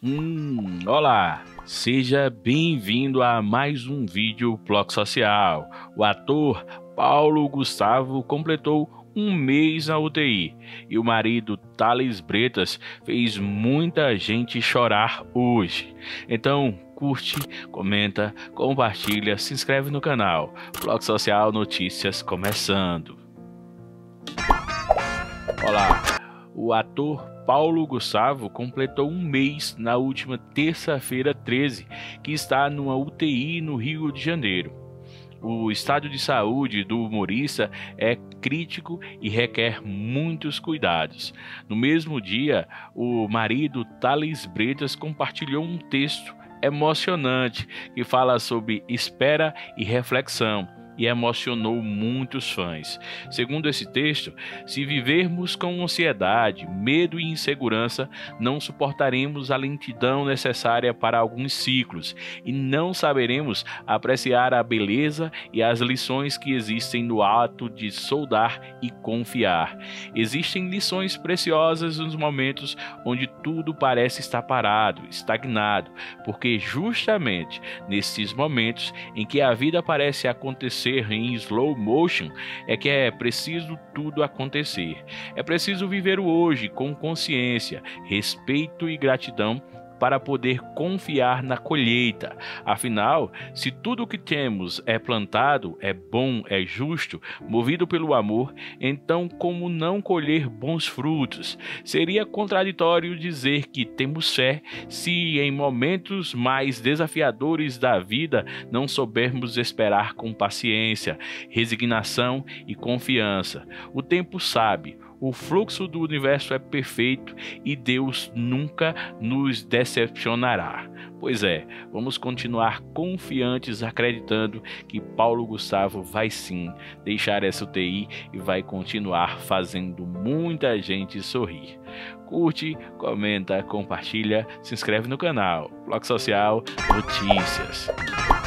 Olá, seja bem-vindo a mais um vídeo Bloco Social. O ator Paulo Gustavo completou um mês na UTI e o marido Thales Bretas fez muita gente chorar hoje. Então, curte, comenta, compartilha, se inscreve no canal. Bloco Social Notícias começando. Olá, o ator Paulo Gustavo completou um mês na última terça-feira 13, que está numa UTI no Rio de Janeiro. O estado de saúde do humorista é crítico e requer muitos cuidados. No mesmo dia, o marido Thales Bretas compartilhou um texto emocionante que fala sobre espera e reflexão, e emocionou muitos fãs. Segundo esse texto, se vivermos com ansiedade, medo e insegurança, não suportaremos a lentidão necessária para alguns ciclos e não saberemos apreciar a beleza e as lições que existem no ato de soldar e confiar. Existem lições preciosas nos momentos onde tudo parece estar parado, estagnado, porque justamente nesses momentos em que a vida parece acontecer em slow motion é que é preciso tudo acontecer. É preciso viver o hoje com consciência, respeito e gratidão para poder confiar na colheita. Afinal, se tudo o que temos é plantado, é bom, é justo, movido pelo amor, então como não colher bons frutos? Seria contraditório dizer que temos fé se em momentos mais desafiadores da vida não soubermos esperar com paciência, resignação e confiança. O tempo sabe. O fluxo do universo é perfeito e Deus nunca nos decepcionará. Pois é, vamos continuar confiantes, acreditando que Paulo Gustavo vai sim deixar essa UTI e vai continuar fazendo muita gente sorrir. Curte, comenta, compartilha, se inscreve no canal. Bloco Social Notícias.